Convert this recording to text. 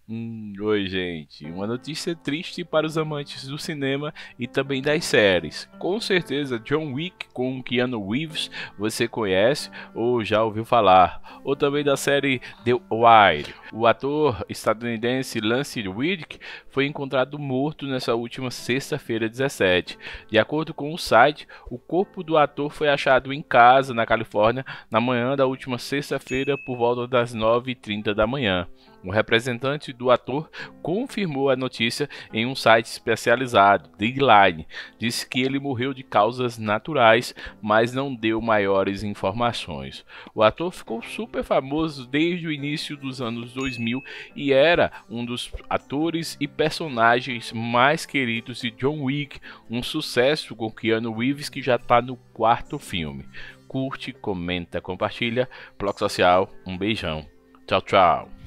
Oi, gente. Uma notícia triste para os amantes do cinema e também das séries. Com certeza, John Wick com Keanu Reeves você conhece ou já ouviu falar. Ou também da série The Wire. O ator estadunidense Lance Reddick foi encontrado morto nessa última sexta-feira 17. De acordo com o site, o corpo do ator foi achado em casa, na Califórnia, na manhã da última sexta-feira por volta das 9h30 da manhã. Um representante do ator confirmou a notícia em um site especializado, Deadline. Disse que ele morreu de causas naturais, mas não deu maiores informações. O ator ficou super famoso desde o início dos anos 2000 e era um dos atores e personagens mais queridos de John Wick, um sucesso com Keanu Reeves que já está no quarto filme. Curte, comenta, compartilha. Bloco Social, um beijão. Tchau, tchau.